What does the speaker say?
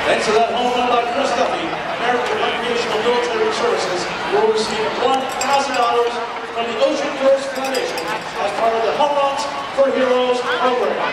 Thanks to that home run by Chris Duffy, American Recreational Military Services will receive $1,000 from the Ocean Coast Foundation as part of the Home Runs for Heroes program.